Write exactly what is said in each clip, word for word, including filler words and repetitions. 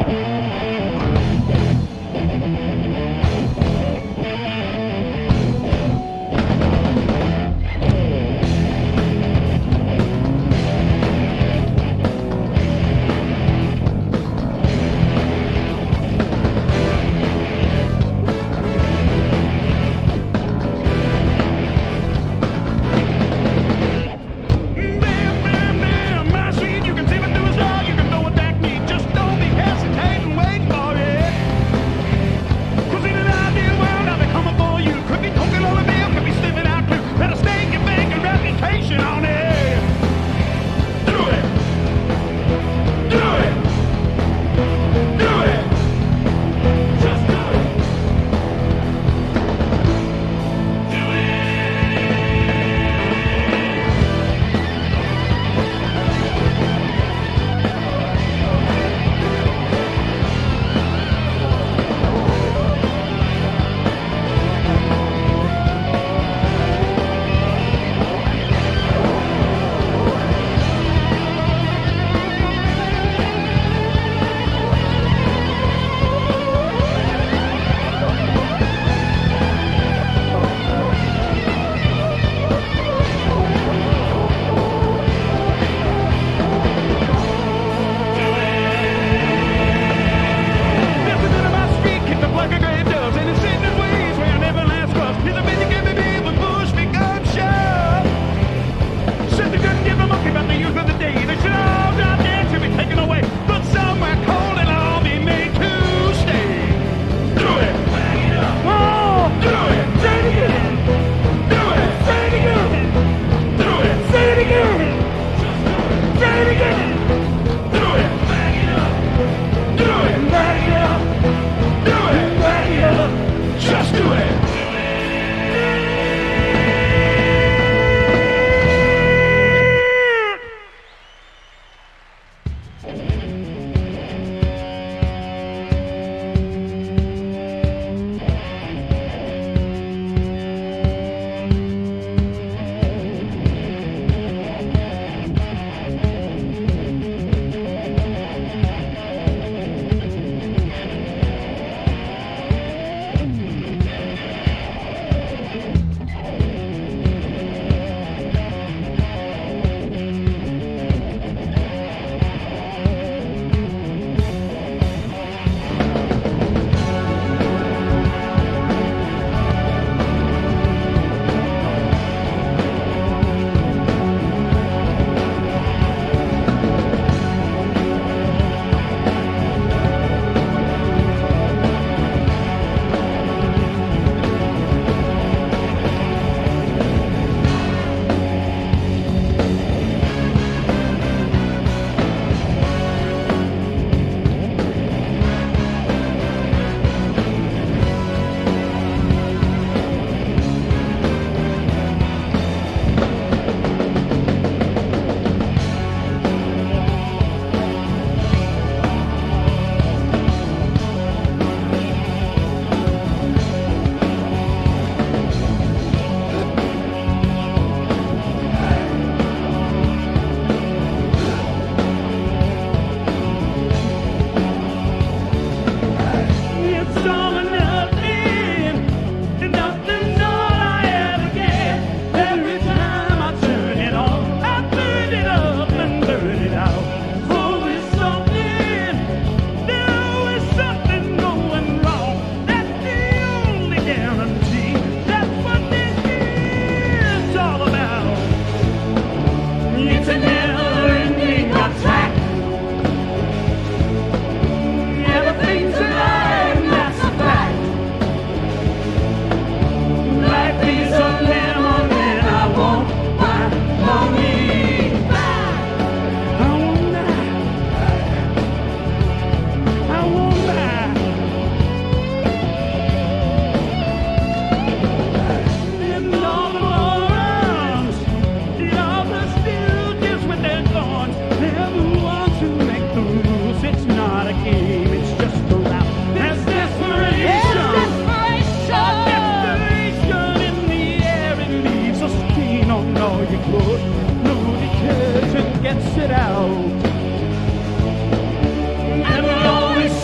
sit out. And we'll always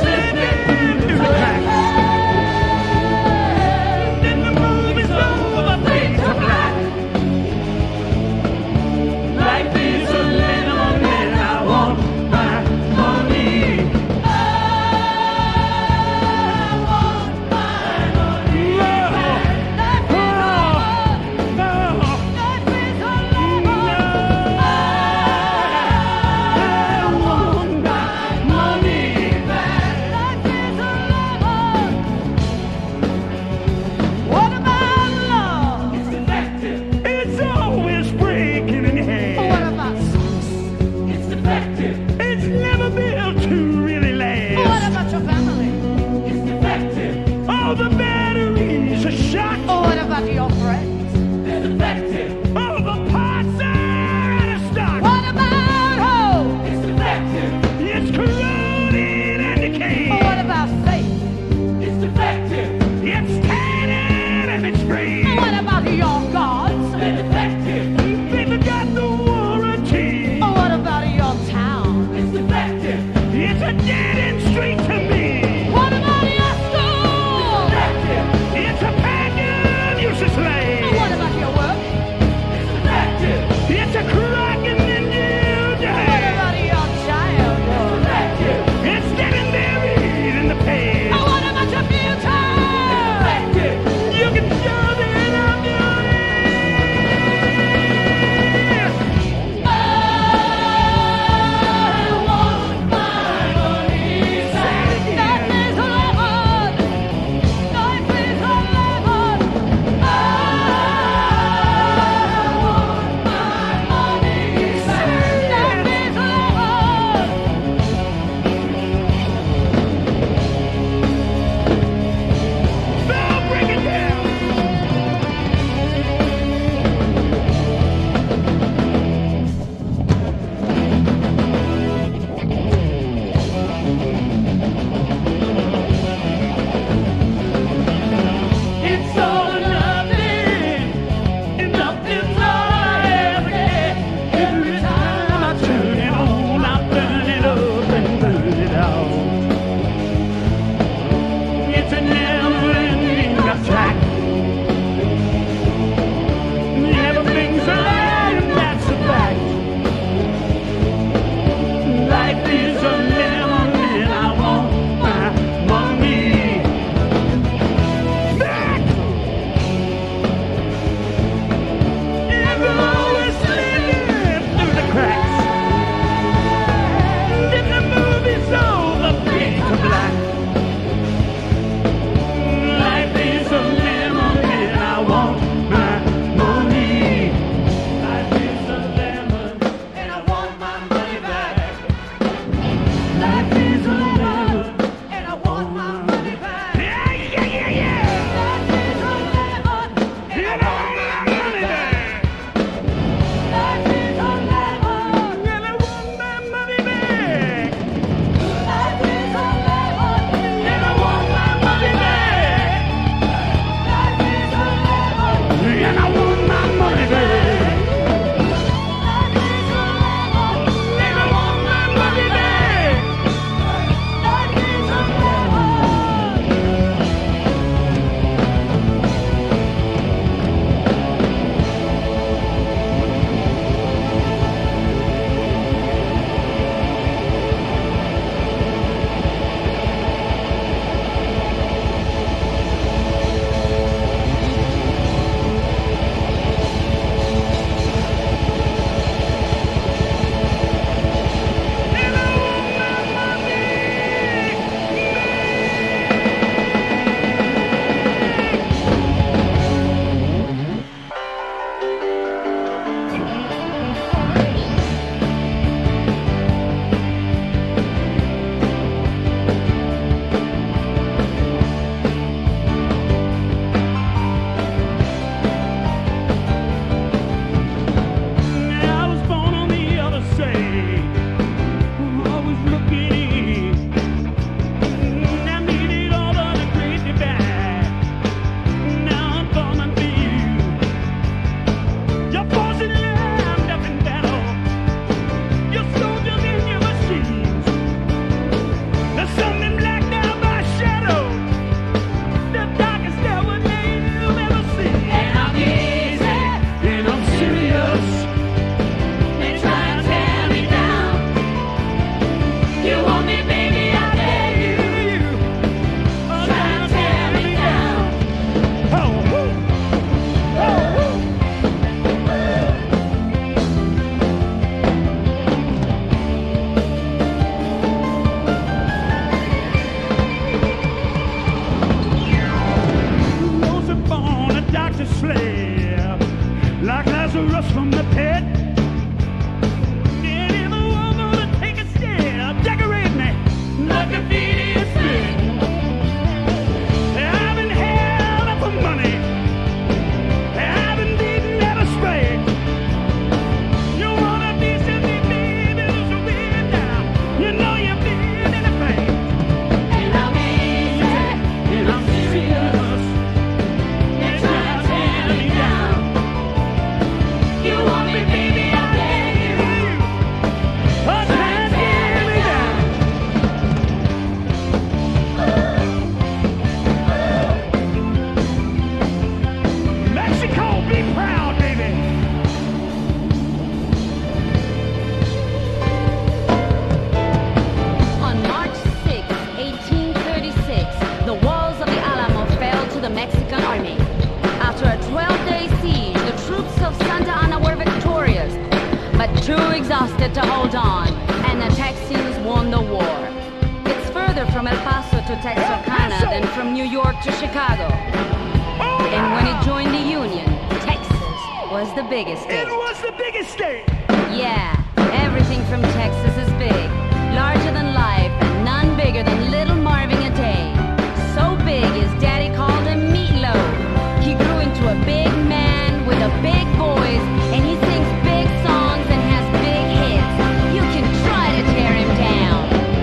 lost it to hold on, and the Texians won the war. It's further from El Paso to Texarkana than from New York to Chicago. And when it joined the Union, Texas was the biggest state. It was the biggest state! Yeah, everything from Texas is big, larger than life, and none bigger than little Marvin a day. So big his daddy called him Meatloaf. He grew into a big man with a big voice, and he sings big songs and has big hits. You can try to tear him down.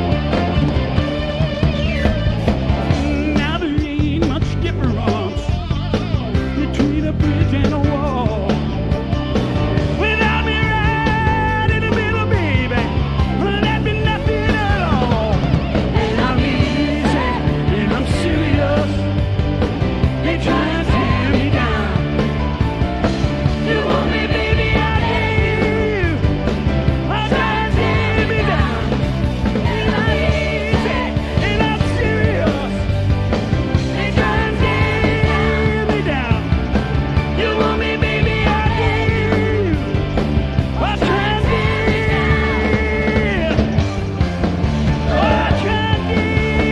Now there ain't much difference between a bridge and a wall. Without me right in the middle, baby, that'd be nothing at all. And I'm easy, and I'm serious. They try to tear me down. You want me, baby, I do. They try to tear me down. And I'm easy, and I'm serious. They try to tear me down. You want me, baby, I do. I try to tear. Oh, I try to tear.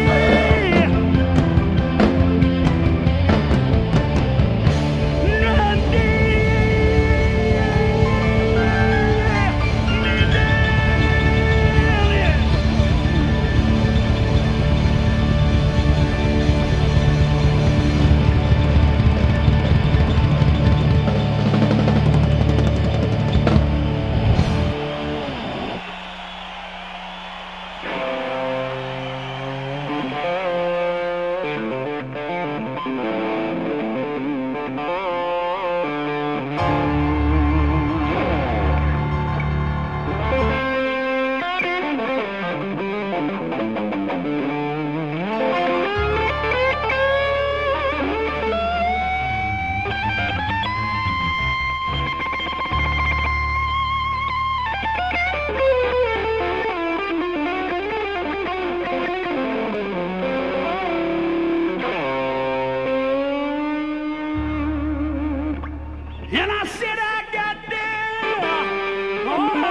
And I said I got down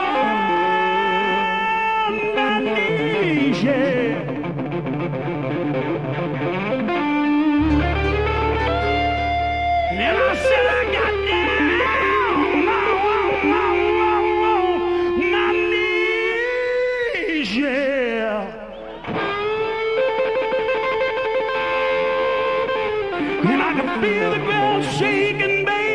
on my knees, yeah. And I said I got down on, on, on, on my knees, yeah. And I can feel the ground shaking, baby.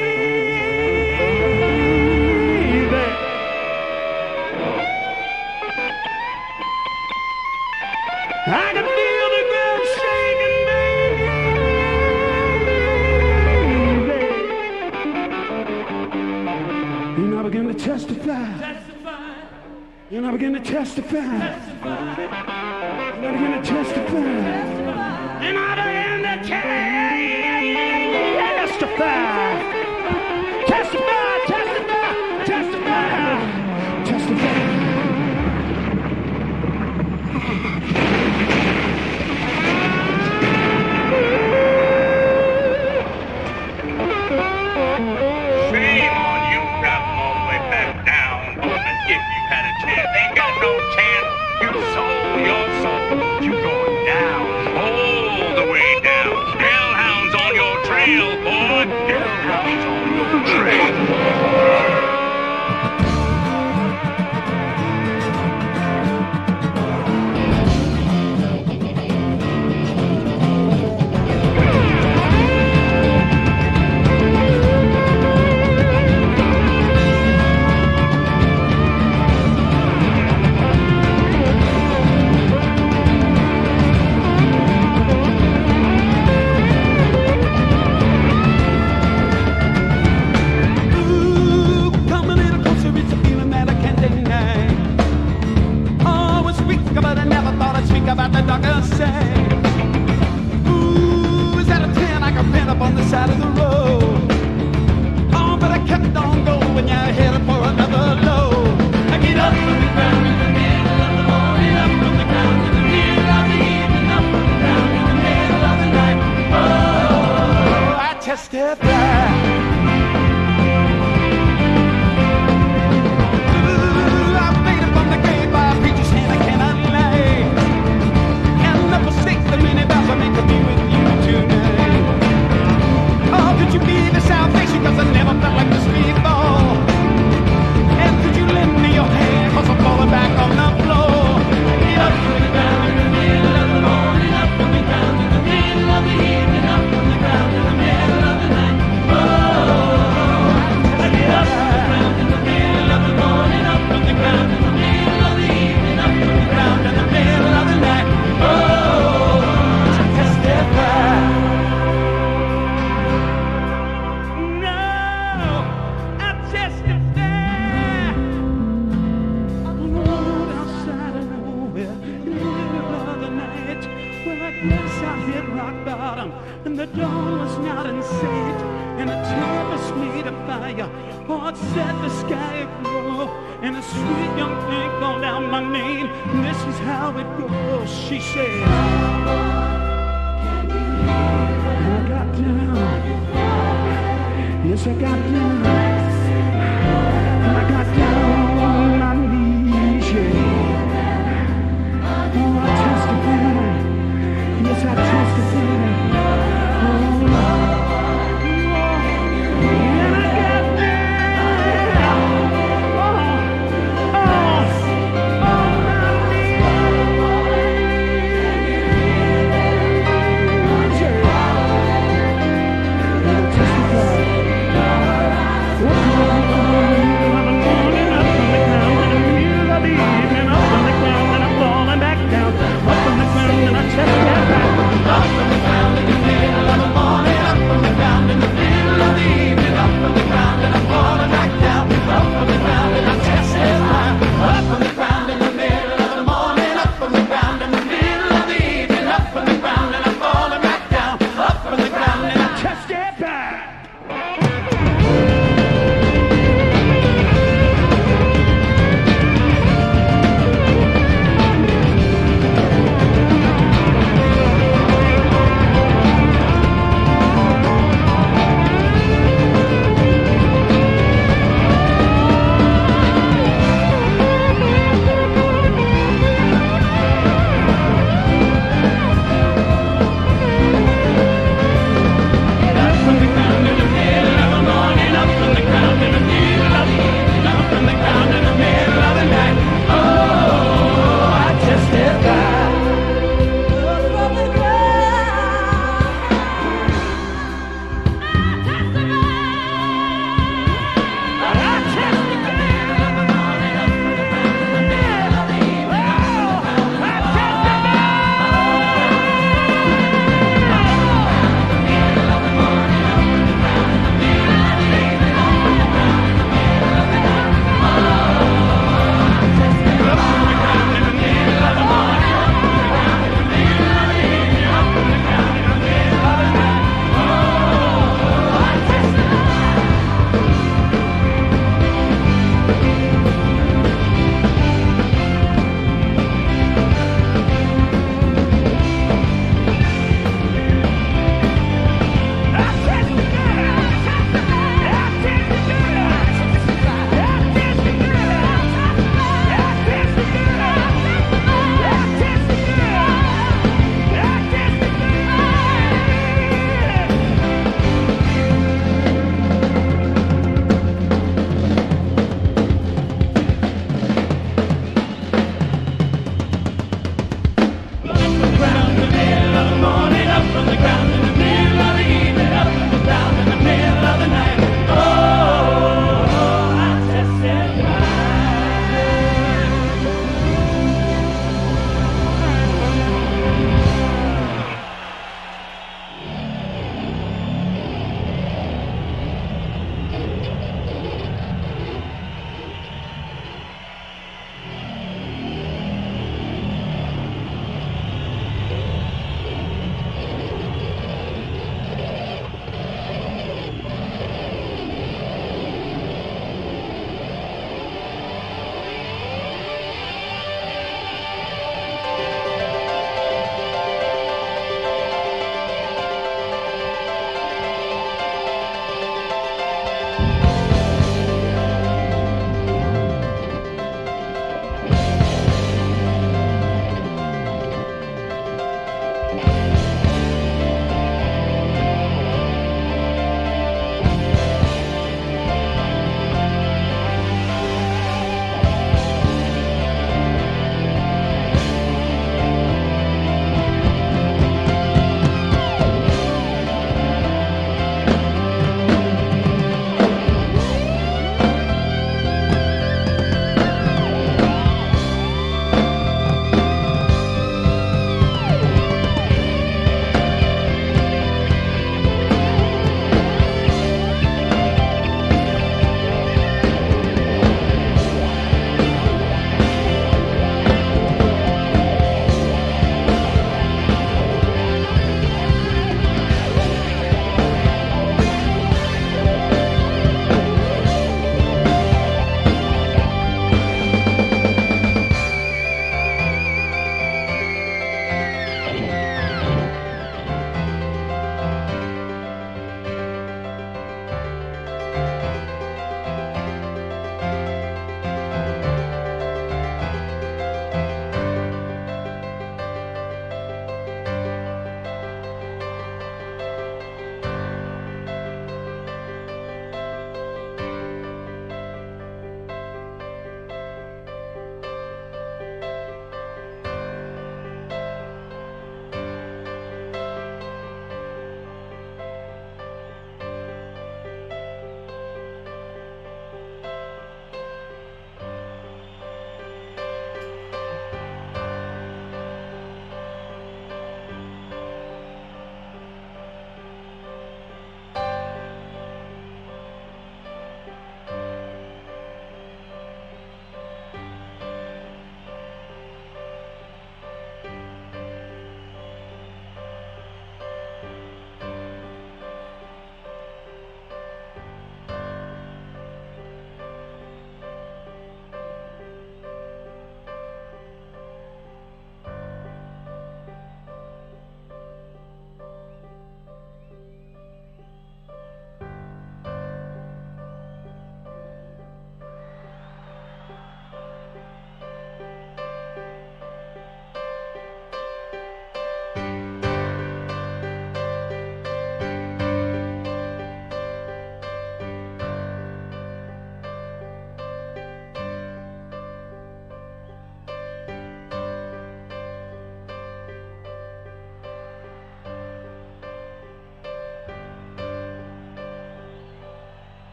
I can feel the ground shaking, baby. And I begin to testify. Testify. And I begin to testify. Testify. And I begin to testify. Testify. And I begin to testify. Testify. Testify. Testify. Testify. Shame on you, traveling all the way back down. As if you had a chance. Ain't got no chance. You sold your soul. You going down, all the way down. Hellhounds on your trail, boy. Hellhounds on your trail. About the doctor say, ooh, is that a ten I can pin up on the side of the road? Oh, but I kept on going when you're headed for another load. I get up from the ground in the middle of the morning, up from the ground in the middle of the evening, up from the ground in the middle of the night. Oh, I testify. Ooh, I 'cause I meant to be with you tonight. Oh, could you be the salvation, 'cause I never felt like this before. And could you lend me your hand, 'cause I'm falling back on the floor. Get up from the ground in the middle of the morning, up from the ground in the middle of the evening, up from the ground in the middle of the night. Oh, get up from the ground in the middle of the morning, up from the ground in the middle of the evening, up from the ground in the middle of the night. Oh, to testify. No, I testify. On the road outside of nowhere, in the middle of the night, where I guess I hit rock bottom, and the dawn was not in sight, and it promised me to fire. Oh, it set the sky aglow, and a sweet young thing called out my name. And this is how it goes. She said, and I got down. Yes, I got down. And I got down on my knees. Yeah. Oh, I testify. Yes, I testify. Oh, and I got down. Oh, oh, on my knees. Yeah. And I testify. Up from the morning, up from the ground, in the middle of the evening, up from the ground, and I'm falling back down. Up from the ground, and I testify. Up from the ground.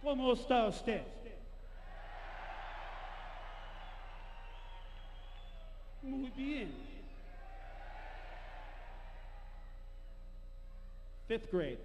One more style step. Muy bien. Fifth grade.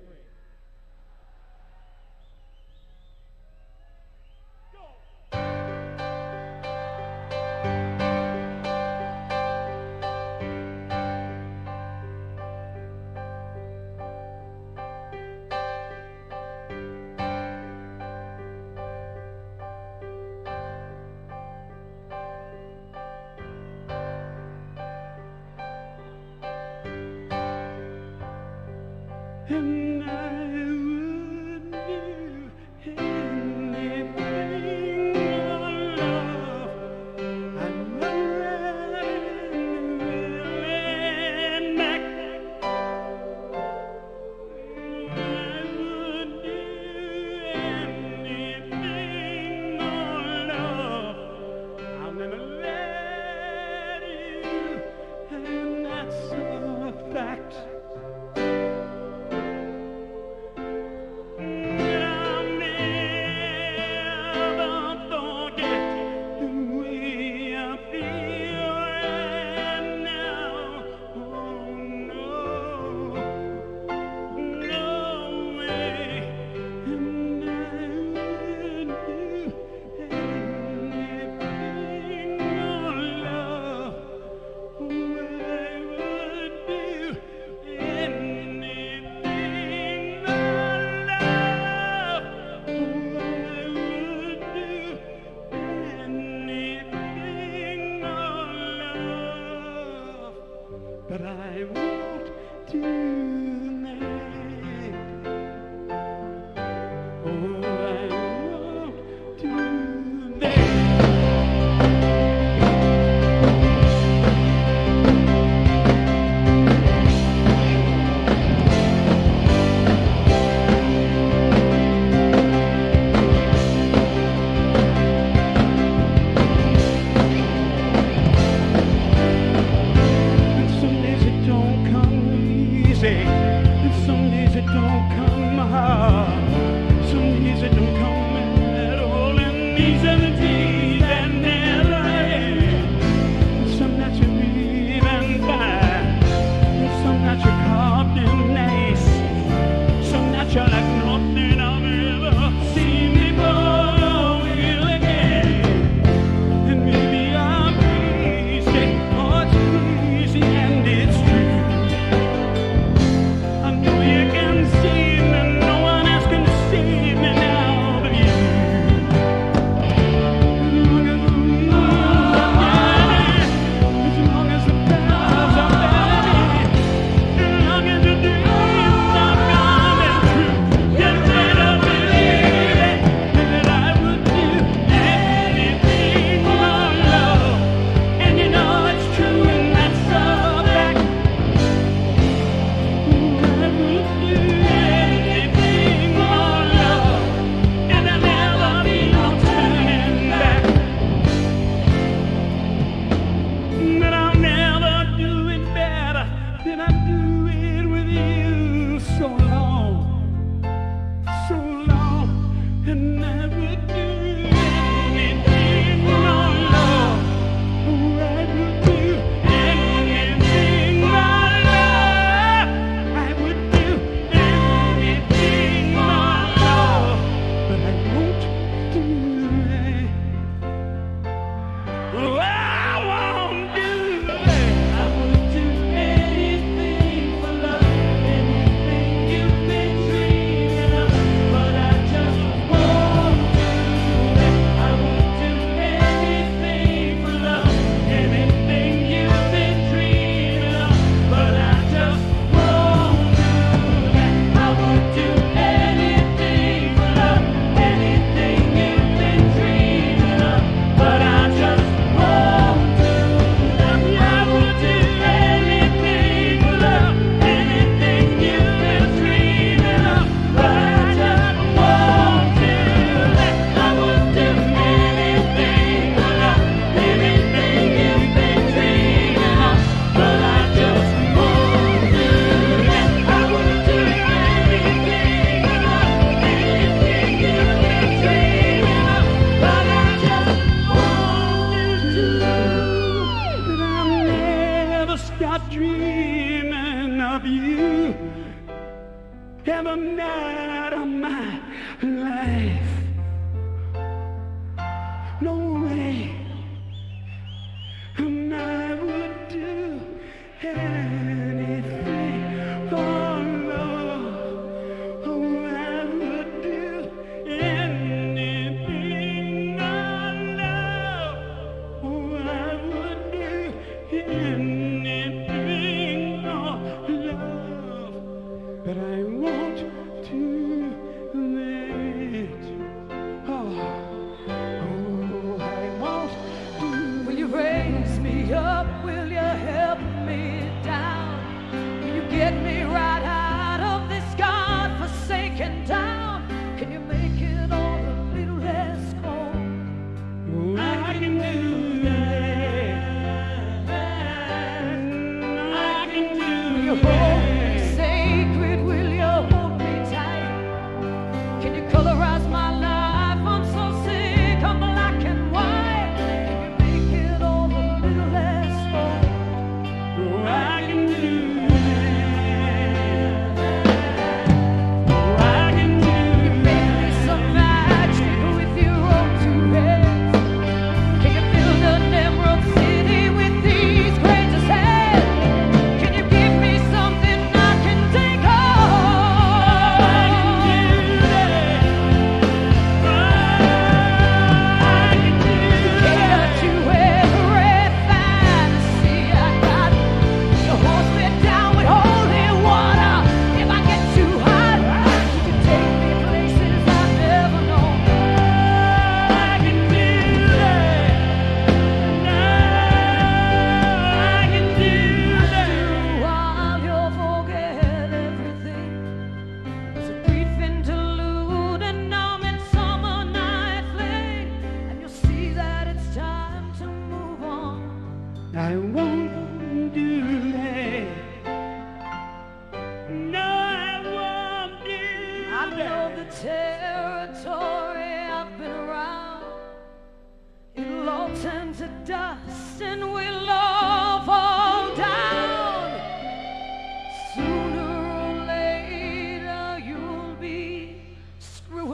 And I would do anything for love. I'm running back. I would do anything for love. I'll never let you, and that's a fact. But I won't do that. Oh, I won't do that. And some days it don't come hard. Some days it don't come at all. And these are the days that never end. And some nights you breathe and fine. And some nights you're carved in ice. Some nights you're like nothing I've ever seen before. Will again. And maybe I'm crazy, or it's crazy and it's true. But I just won't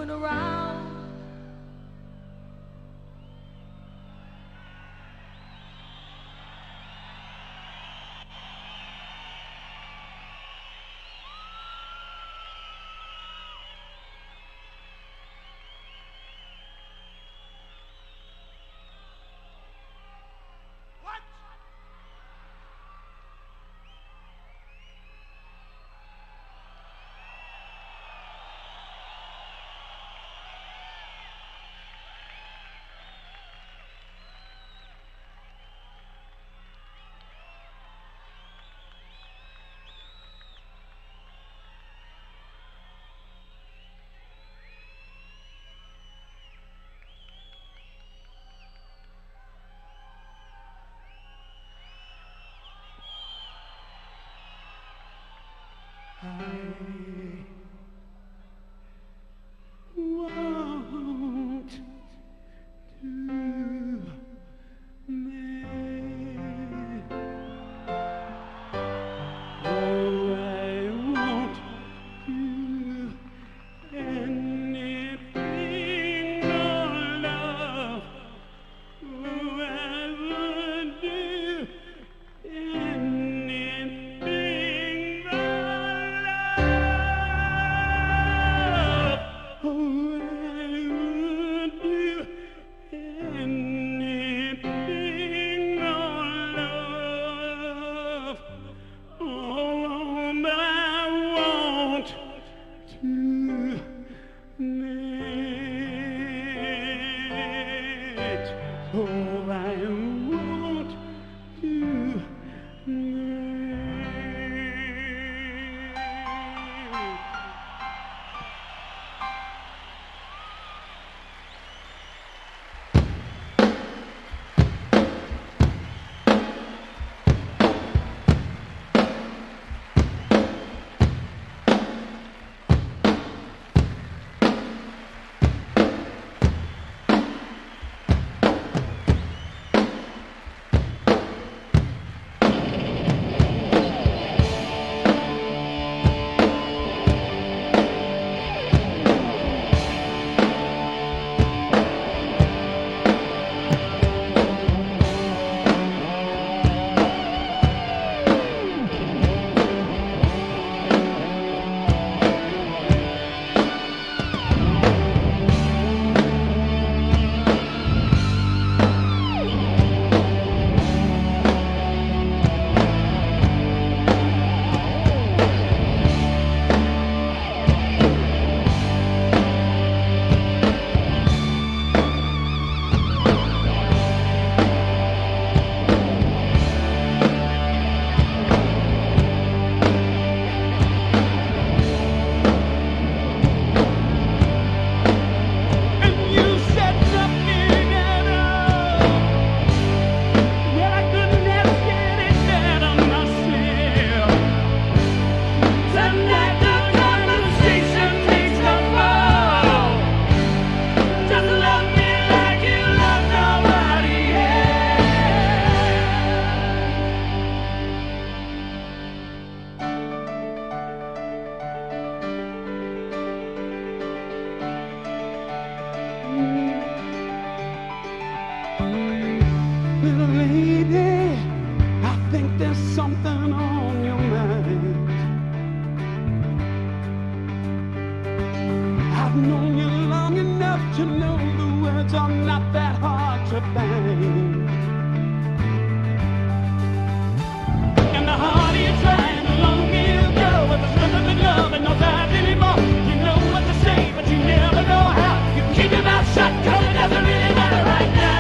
moving around. I want to make, oh, I won't do anything, no love, oh, I would do anything, oh, I won't do little lady, I think there's something on your mind. I've known you long enough to know the words are not that hard to find. And the harder you try, and the longer you go, with the strength of the glove and no time anymore. You know what to say, but you never know how. You keep your mouth shut, cause it doesn't really matter right now.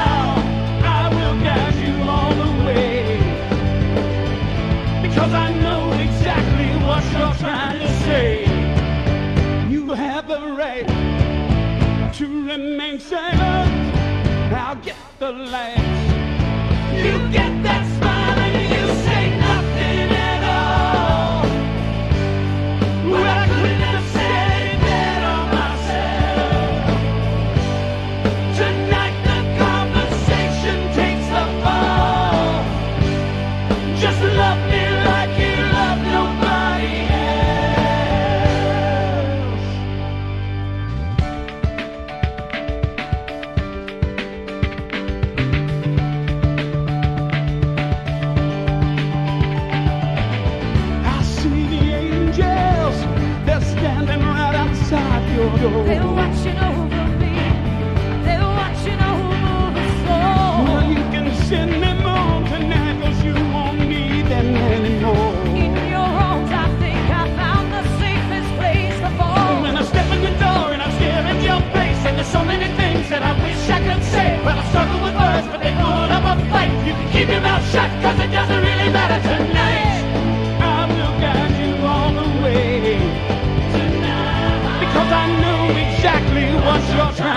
Cause I know exactly what you're trying to say. You have the right to remain silent. I'll get the last. You get that smile and you say nothing at all. Well, I couldn't have said it better myself. Tonight the conversation takes the fall. Just love me like you love nobody else.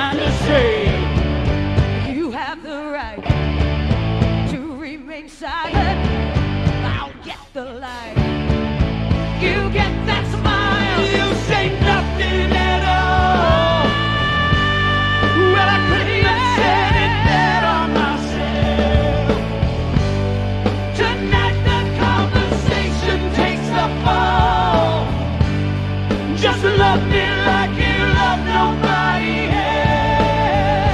trying to say. You have the right to remain silent. I'll get the light. You get that smile. You say nothing at all. Well, I couldn't have said it better myself. Tonight the conversation takes the fall. Just love me like you love nobody else.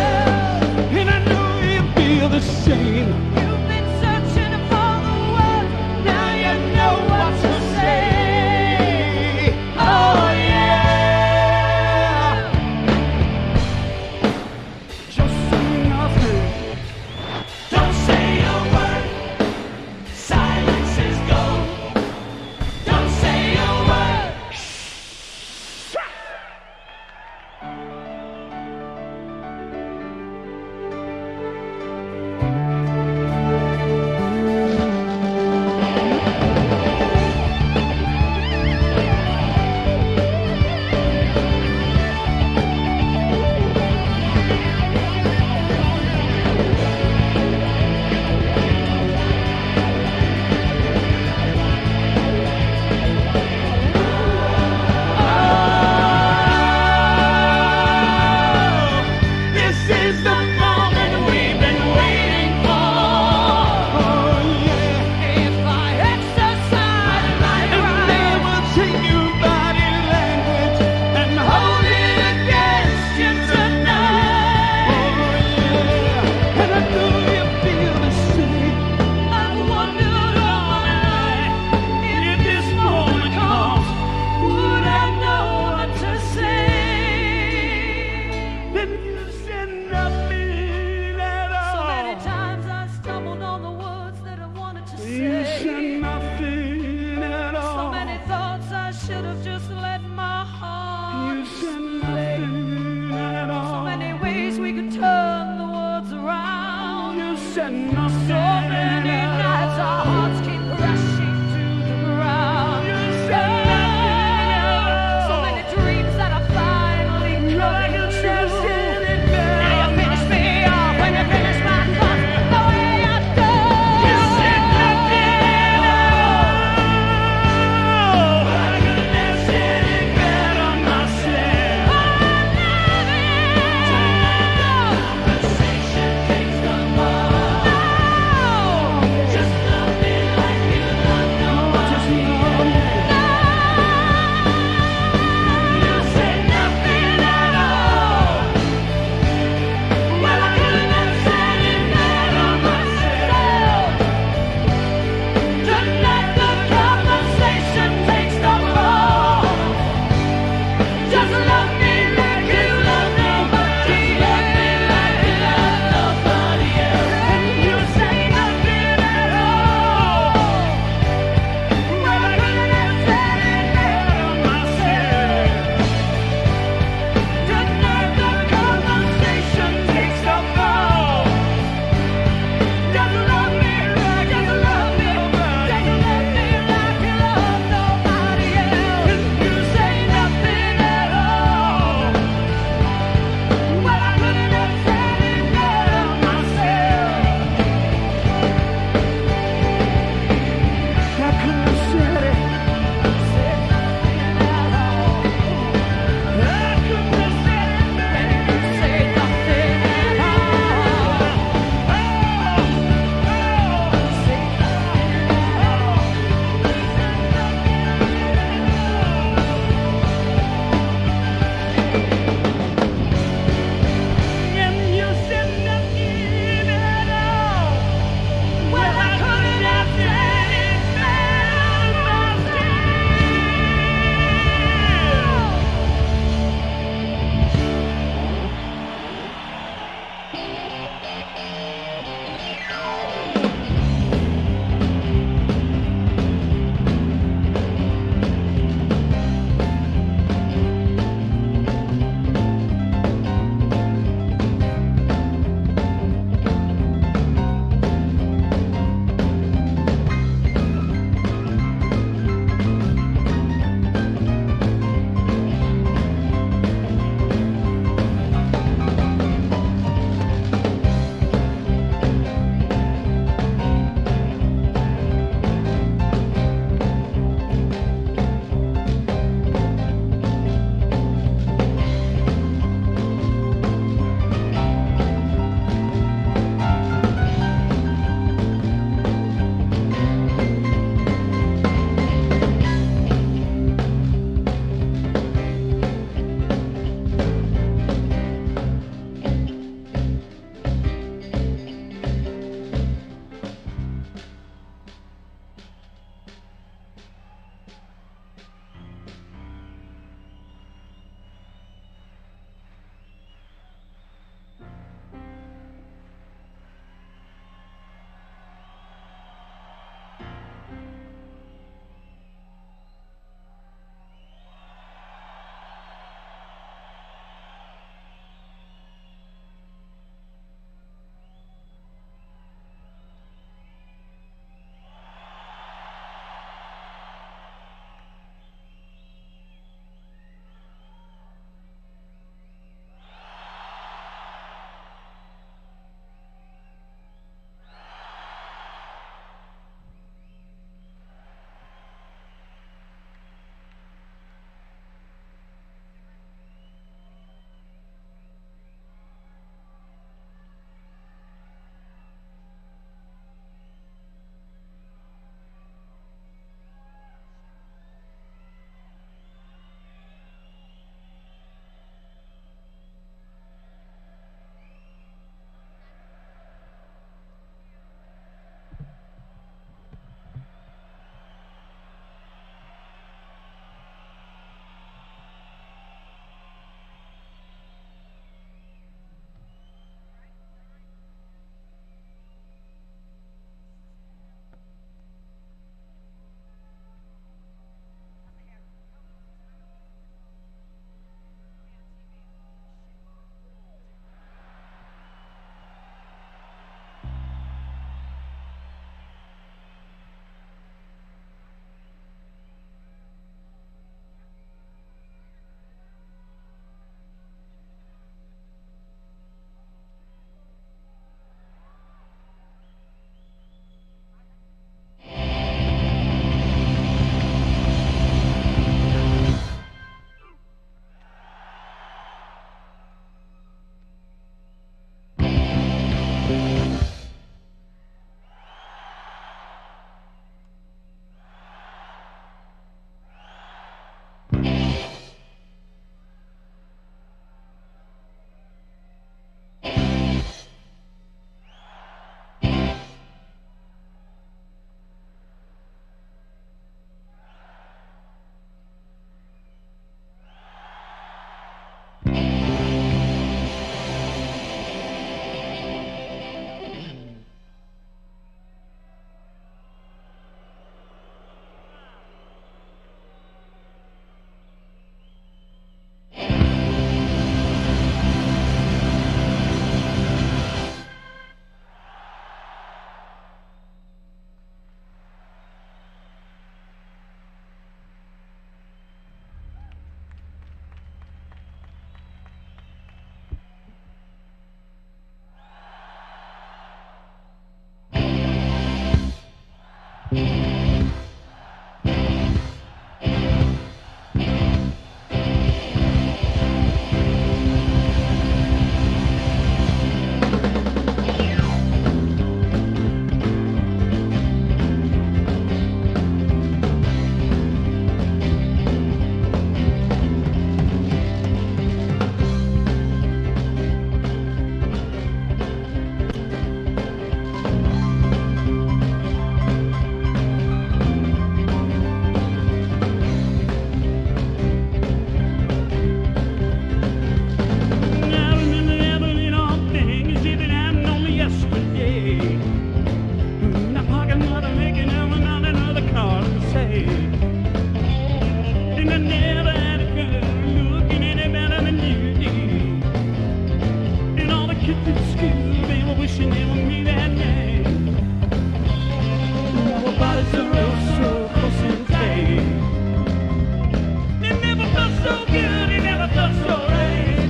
kids at school, they were wishing they would meet that name. Our bodies are all so close and tight. It never felt so good, it never felt so right.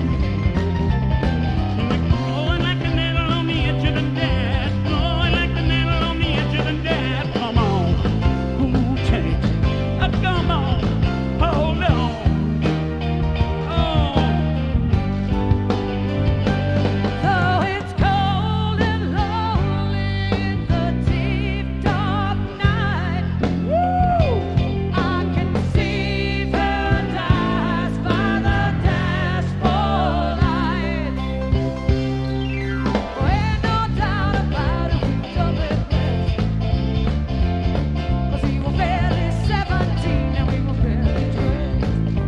Blowing like a needle on the edge of the dash, blowing like a needle on the edge of the dash. Come on, hold tight, uh, come on, hold on. Oh. Though it's cold and lonely in the deep dark night, I can see paradise by the dashboard light. Oh, ain't no doubt about it, we double blessed. 'Cause we were barely seventeen and we were barely dressed.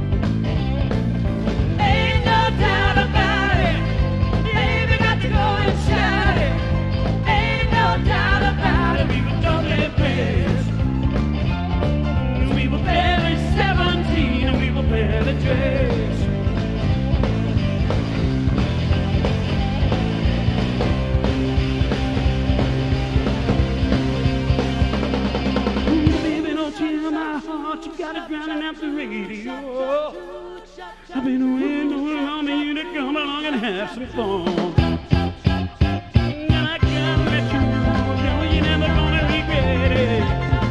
Ain't no doubt about it, baby, got to go and shout it. Ain't no doubt about it, we were doubly blessed. 'Cause we were barely seventeen and we were barely dressed. Baby, don't tear my heart, you got it drowning out the radio. I've been waiting too long for you to come along and have some fun. And I can't let you go, girl, you're never gonna regret it.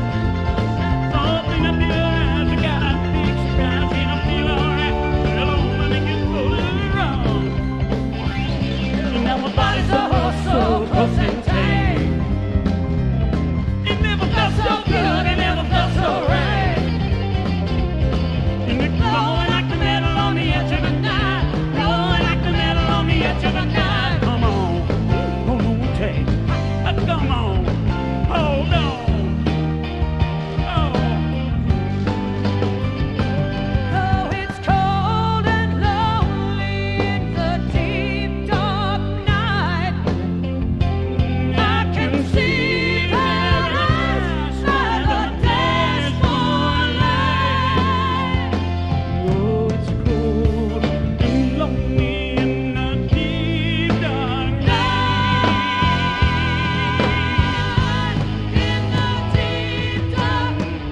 Open up your eyes, I got a big surprise, and I feel alright. Well, I wanna make you go wrong. And now my body's all so close and tight. It never felt so good, it never felt so right. And it's blowing like the metal on the edge of the night, blowing like the metal on the edge of the night. Come on, hold on tight, uh, come on, hold on. Oh. Though it's cold and lonely in the deep dark night, I can see paradise by the dashboard light. Oh, it's cold and lonely in the deep dark In the deep dark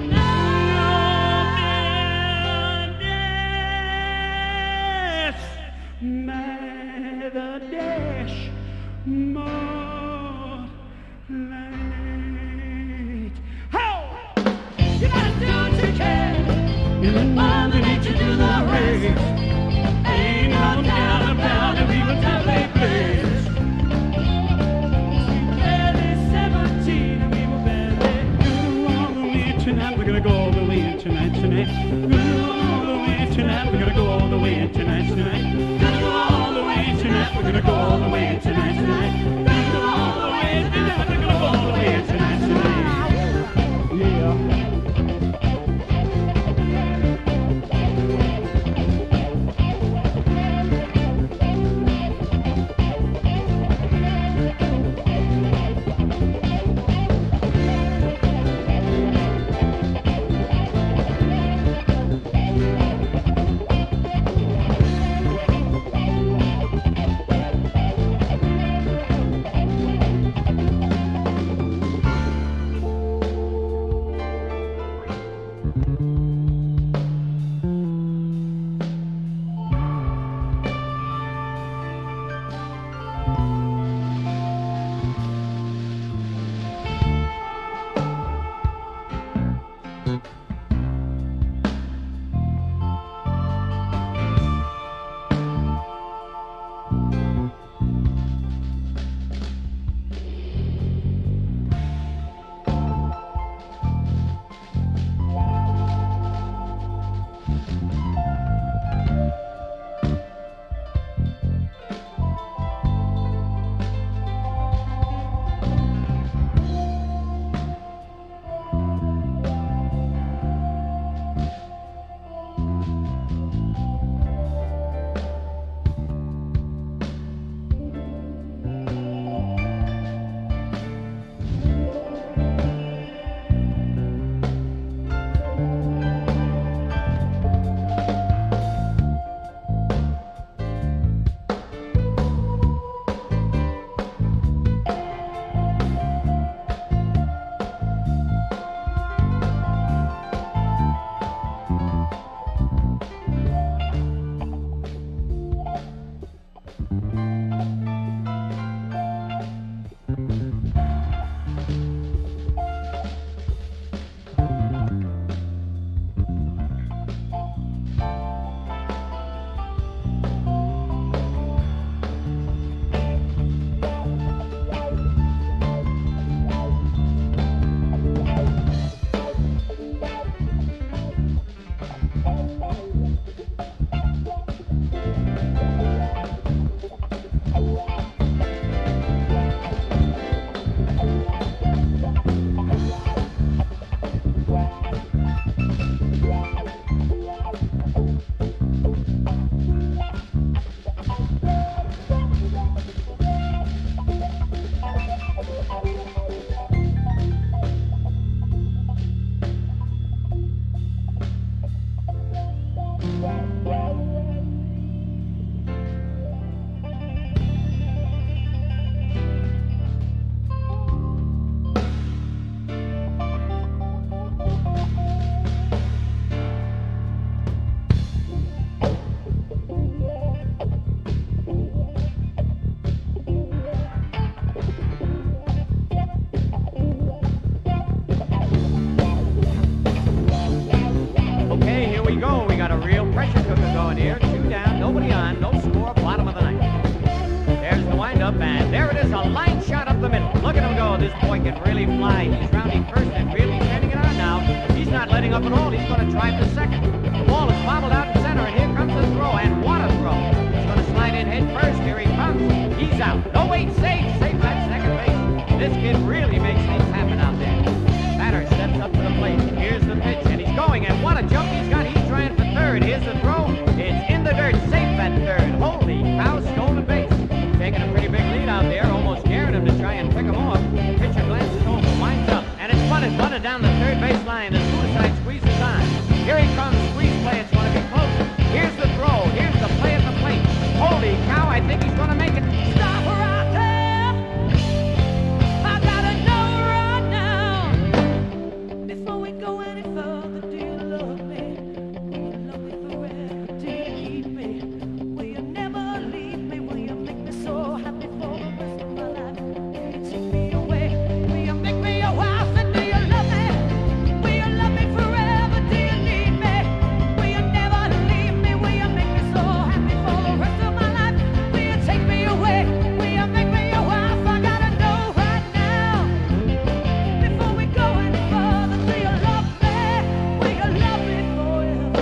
night. By the dash, more light. How? You gotta do what you can. In the morning, need to do the race. Ain't no doubt about it, we were doubly blessed. We were barely seventeen and we were barely. Gonna go all the way tonight, we're gonna go all the way in tonight, tonight. Gonna go all the way tonight, we're gonna go all the way in tonight, tonight. Gonna go all the way tonight, we're gonna go all the way in tonight, tonight. Gonna go all the way tonight, we're gonna go all the way in tonight, tonight. Yeah. windup, and there it is, a line shot up the middle. Look at him go. This boy can really fly. He's rounding first and really turning it on now. He's not letting up at all. He's going to drive to second. The ball is bobbled out in center, and here comes the throw, and what a throw. He's going to slide in head first. Here he comes. He's out. No, wait, safe. Safe at second base. This kid really makes things happen out there. Batter steps up to the plate. Here's the pitch, and he's going, and what a jump he's got. He's trying for third. Here's the throw. It's in the dirt. Safe at third. Holy cow, stolen base. Taking a pretty big lead out there, almost scaring him to try and pick him off. Pitcher glances over, winds up, and it's bunted, bunted down the third base line. The suicide squeezes on. Here he comes, squeeze play. It's going to be close. Here's the throw. Here's the play at the plate. Holy cow, I think he's going to make it. Stop right there. I gotta know right now. Before we go any further, do you love me? Will you love me forever? Do you need me? Will you never leave me? Will you make me so happy for the rest of my life? Will you take me away? Will you make me your wife? And do you love me? Will you love me forever? Do you need me? Will you never leave me? Will you make me so happy for the rest of my life? Will you take me away? Will you make me your wife? I gotta know right now. Before we go any further, do you love me? Will you love me forever?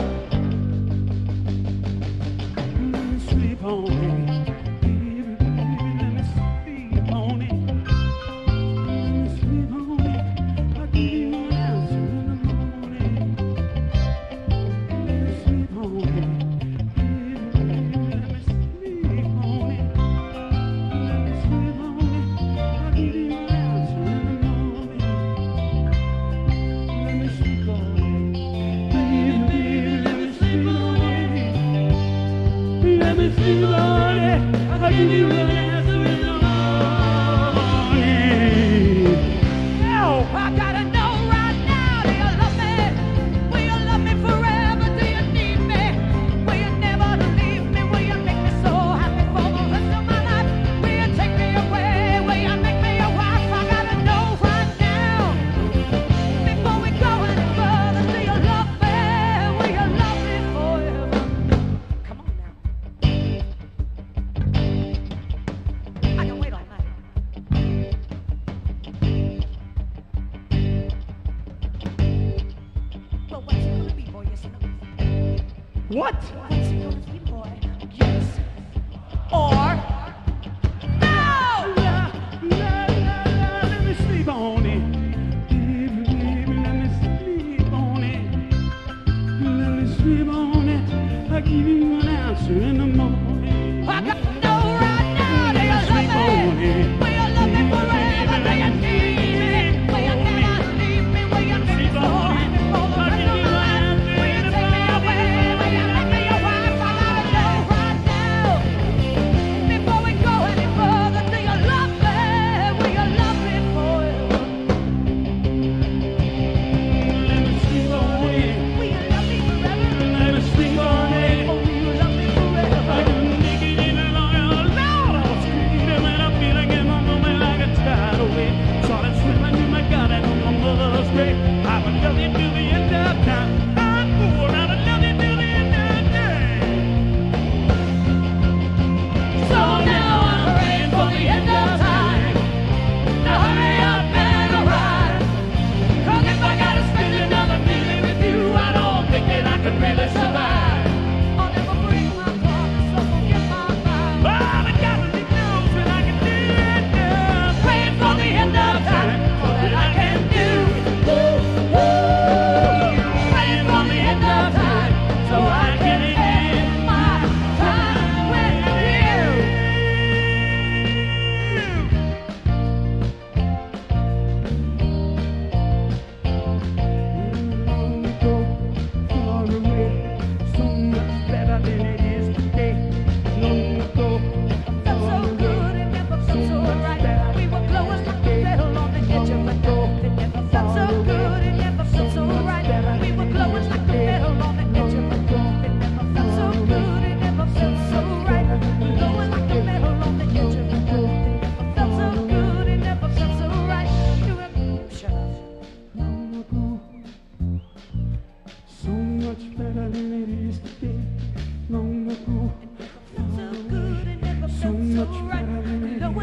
Let me sleep on it. Baby, baby, let me sleep on it. Let me sleep on it. I'll give you an answer in the morning. Let me sleep on it. Baby, baby, let me sleep on it. Let me sleep on it. I'll give you an answer in the morning. Let me sleep on it. Baby, baby, let me sleep on it. Let me sleep on it. I'll give you an answer in the morning. No, I gotta know right now. Do you love me? Will you love me forever? Do you need me? Will you never leave me? Will you make me so happy for the rest of my life? Will you take me away? Will you make me your wife? I gotta know right now. Before we go any further, do you love me? Will you love me forever? Come on now. I can wait all night. But what's it gonna be, boy? Yes or no? What? What's it gonna be, boy? Yes or no? La, la, la, la, let me sleep on it. Baby, baby, let me sleep on it. Let me sleep on it. I'll give you an answer in the morning. I gotta know right now. Do you love me? Will you love me forever? Do you need me? Will you never leave me? Will you make me so happy for the rest of my life? Will you take me away? Will you make me your wife?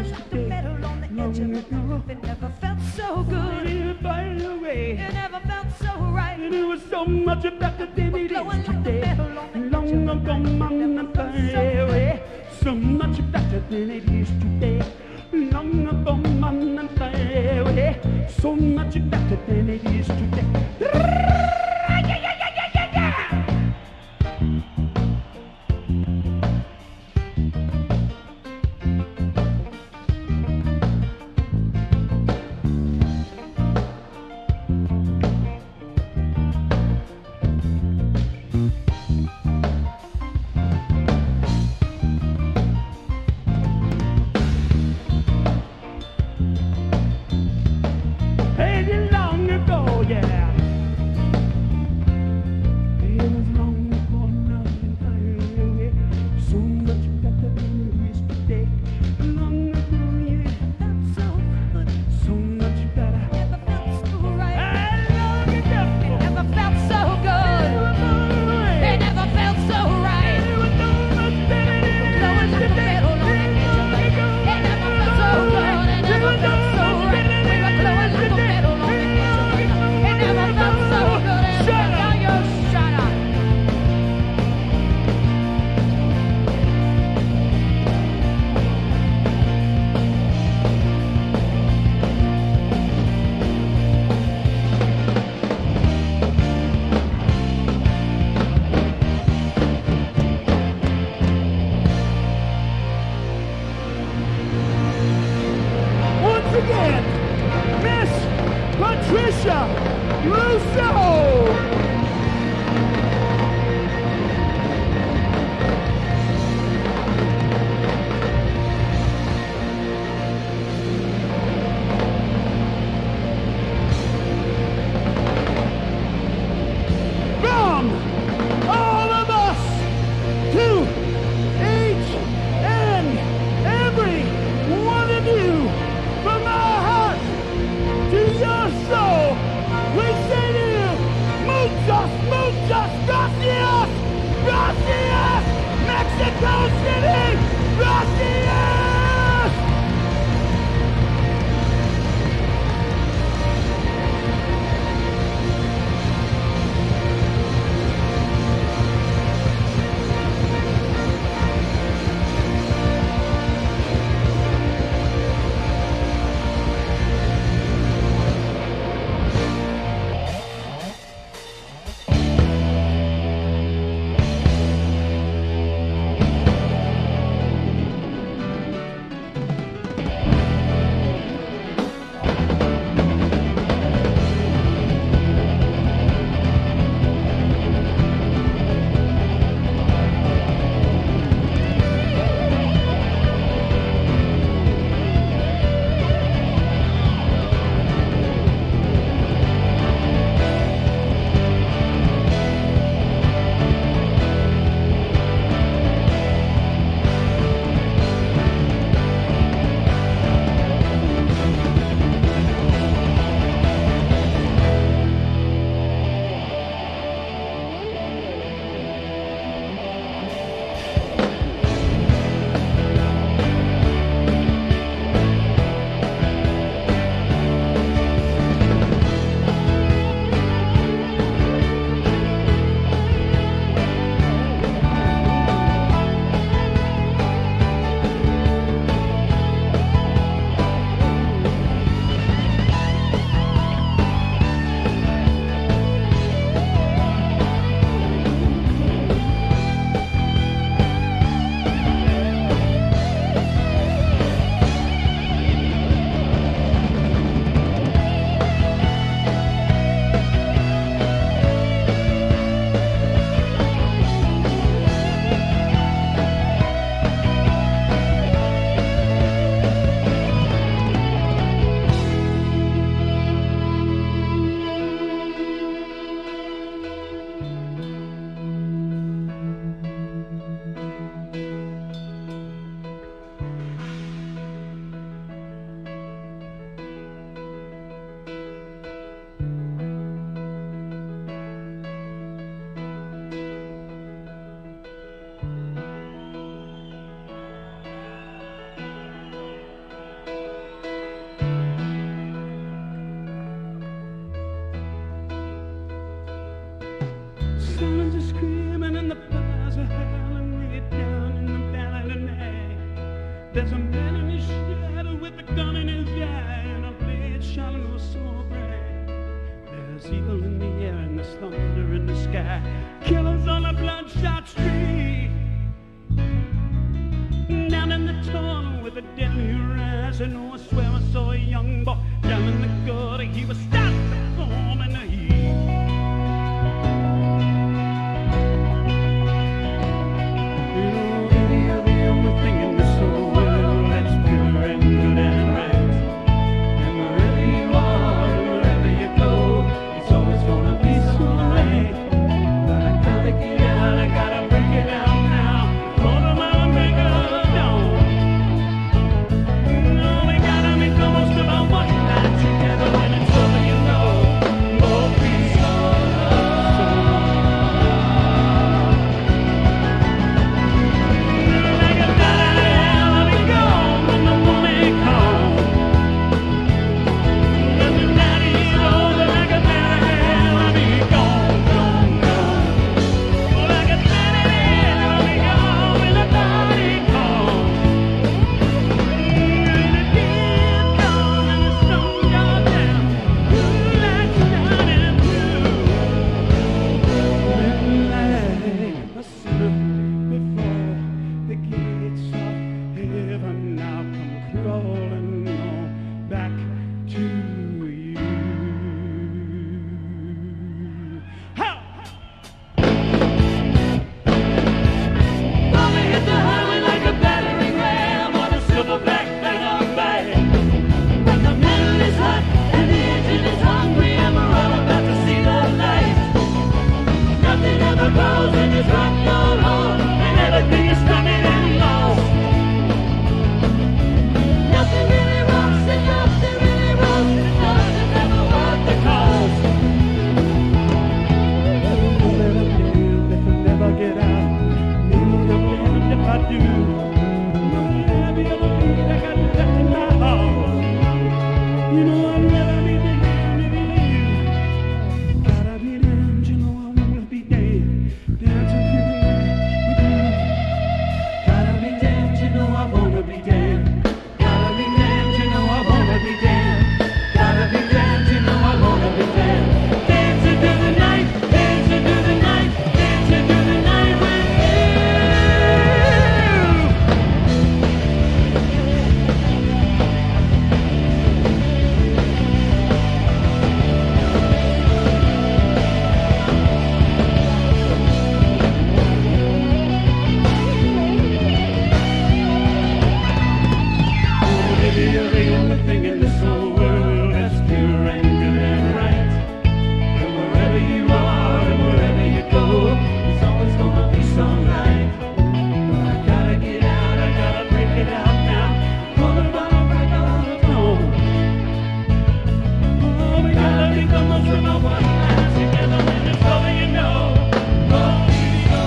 yesterday. Long ago. It never felt so good. By the way, It never felt so right. and it was so much better than it is Blowing like a today. metal on the Long ago, man, and by the way, so much better than it is today. Long ago, man, and by the way, so much better than it is today. Hey, long ago, yeah. It was long ago, nothing time away. So much better than it is today. Long ago, yeah. Felt so good. So much better. Never felt so right. Hey, long ago. It never felt so good. It never felt so right. It was so much better than it Blowing is like a today. metal on the edge of the It never felt so good. It never felt so right. We were glowing like a metal on the edge of the It never felt so good. It Shut never up. felt you shut up. Once again, Miss Patricia Russo. From all of us to each and every one of you, from our heart to your soul, we say to you, There's evil in the air and there's thunder in the sky. Killers on a bloodshot street. Down in the tunnel with a deadly rise. I know I swear I saw a young boy down in the gutter. He was stopped performing the heat. You know, baby, you're the only thing in this whole world that's pure and good and right. And wherever you are and wherever you go, it's always gonna be so right. But I gotta get out, I gotta break it out now. For the mama make her dawn. No, we gotta make the most of our one night together when it's over, you know. Oh, please, oh, like a bad I'll be gone when the morning comes. When the night is over, like a bad I'll be gone, gone, gone. Like a bad I'll be gone when the body comes. When the dead gone and the sun goes down, moonlight shining through. Midnight, a sinner before the gates of heaven now come crawling on back to you. Ha! Bobby hit the highway like a battering ram on a silverback phantom bag. But the metal is hot and the engine is hungry and we're all about to see the light. Nothing ever goes in this rock and roll, and everything is stunning and lost. Nothing really rocks and nothing really rolls, and nothing's ever worth the cost. I'll never live if I never get out. Maybe I'm damned if I do. Every other beat I got left in my heart. You know I'd rather be damned than you. Gotta be damned, you know I wanna be damned. Down to you with you. Gotta be damned, you know I wanna be damned. Gotta be damned, you know I wanna be damned. Gotta be damned, you know I wanna be damned. Dancing through the night, dancing through the night, dancing through the night with you. Oh, baby, you're the only thing in this whole world that's pure and good and right. And wherever you are and wherever you go, it's always gonna be so right. But I gotta get out, I gotta break it out now. For the bottom break on the floor. Oh, we gotta make the most of our one night together when it's over, you know. Oh, baby, oh,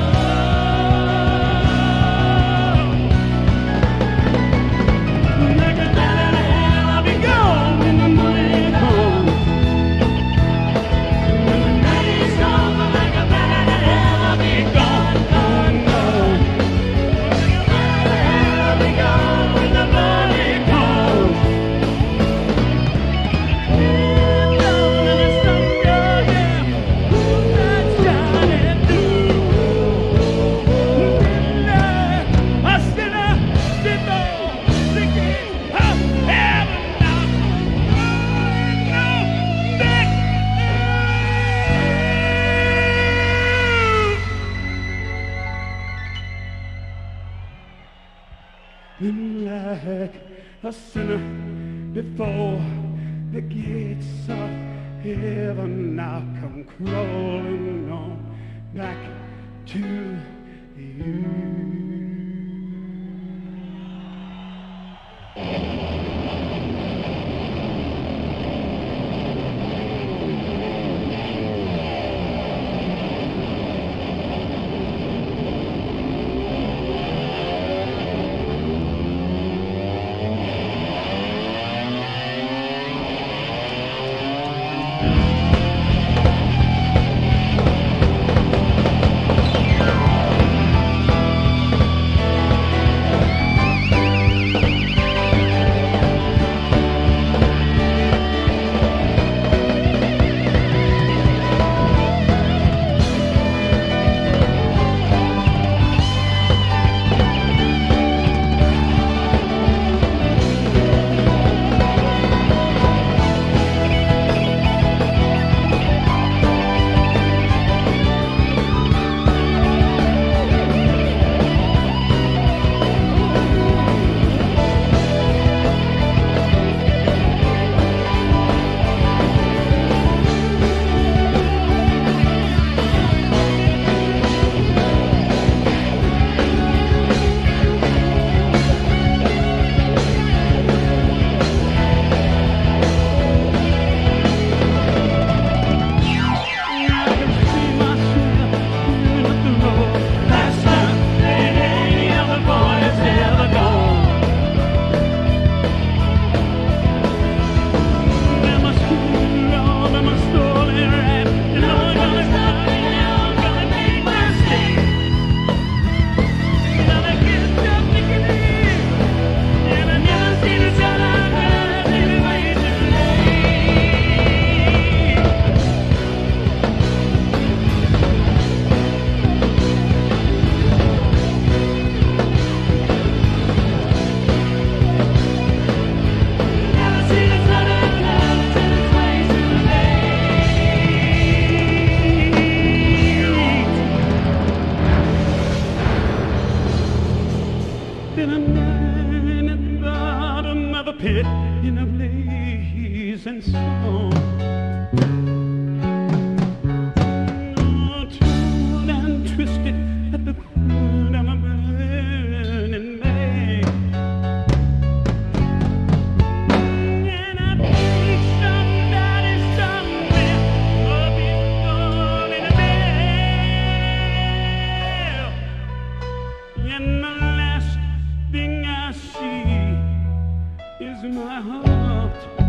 like a bat out of hell, I'll be gone when the morning comes. When the night is over, like a bat out of hell, I'll be gone, gone, gone. Like a bat out of hell, I'll be gone when the morning comes. Head down and the sun goes down, moonlight shining through. Midnight, a sinner before the gate of heaven now. Oh, no, back like a sinner before the gates of heaven now come crawling on back to you. a pit in a blaze and song. Oh, torn and twisted at the foot of a burning man. And I think somebody somewhere must be going to bed. And the last thing I see is my heart.